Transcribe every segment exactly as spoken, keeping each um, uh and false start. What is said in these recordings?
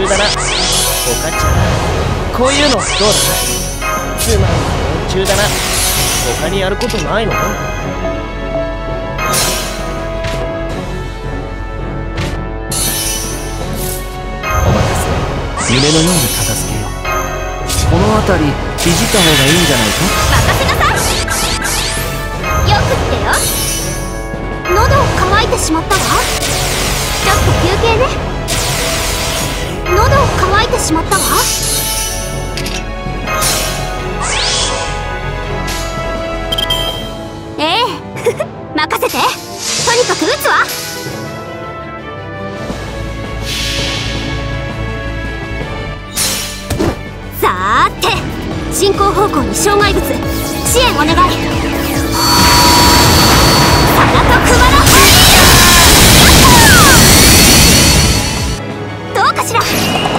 中だな。おかちゃん、こういうのどうだ。つまり幼虫だな。他にやることないの？夢のように片付けよう。この辺りいじった方がいいんじゃないか。 任せなさい。よくってよ。喉乾いてしまったわ。ちょっと休憩ね。喉乾いてしまったわ。ええ任せて。とにかく打つわ。さーて、進行方向に障害物支援お願い。サナトクマラどうかしら。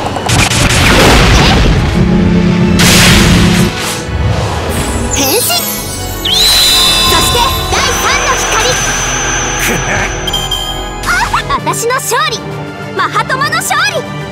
変身。そしてだいさんの光。あ、私の勝利。マハトマの勝利。